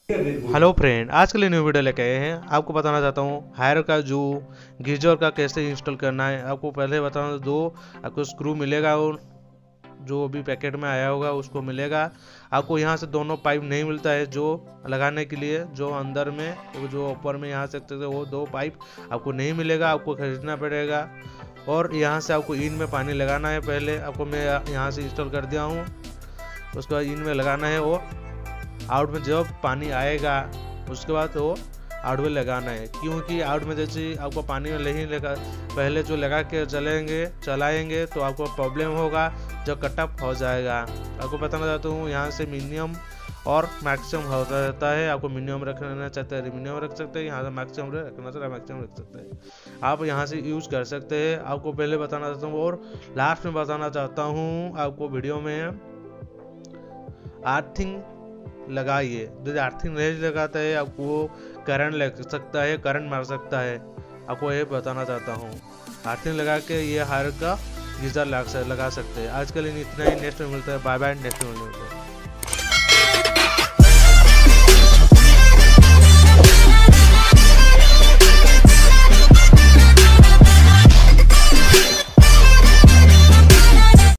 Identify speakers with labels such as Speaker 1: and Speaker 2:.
Speaker 1: Hello friend, आज के लिए न्यू वीडियो लेके आए हैं। आपको बताना चाहता हूँ हायर का जो गीजर का कैसे इंस्टॉल करना है। आपको पहले बताना, दो आपको स्क्रू मिलेगा और जो भी पैकेट में आया होगा उसको मिलेगा। आपको यहाँ से दोनों पाइप नहीं मिलता है जो लगाने के लिए, जो अंदर में वो जो ऊपर में यहाँ से वो दो पाइप आपको नहीं मिलेगा, आपको खरीदना पड़ेगा। और यहाँ से आपको इन में पानी लगाना है। पहले आपको मैं यहाँ से इंस्टॉल कर दिया हूँ, उसके बाद इन में लगाना है और आउट में जब पानी आएगा उसके बाद वो आउट में लगाना है। क्योंकि आउट में जैसे आपको पानी में नहीं लगा, पहले जो लगा के चलाएंगे तो आपको प्रॉब्लम होगा, जो कटअप हो जाएगा। आपको बताना चाहता हूँ यहाँ से मिनिमम और मैक्सिमम होता रहता है। आपको मिनिमम रखना चाहते हैं मिनिमम रख सकते हैं, यहाँ से मैक्सिमम रखना चाहते हैं मैक्सिमम रख सकते हैं। आप यहाँ से यूज कर सकते हैं। आपको पहले बताना चाहता हूँ और लास्ट में बताना चाहता हूँ आपको वीडियो में अर्थिंग लगाइए। यदि अर्थिंग नहीं लगाता है आपको करंट लग सकता है, करंट मार सकता है। आपको ये बताना चाहता हूँ, अर्थिंग लगा के ये हायर का गीजर लगा सकते हैं। आज के लिए इतना ही। नेक्स्ट में मिलता है। Bye bye. नेक्स्ट में मिलता है।